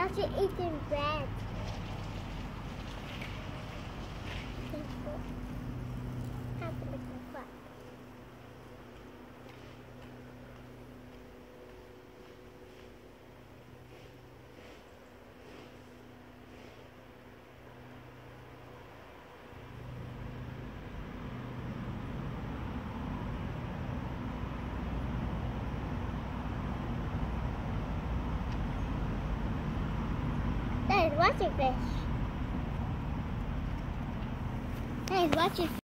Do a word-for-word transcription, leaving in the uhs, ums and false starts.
Now she's eating bread. Have to make them clap. That is watching fish. That is watching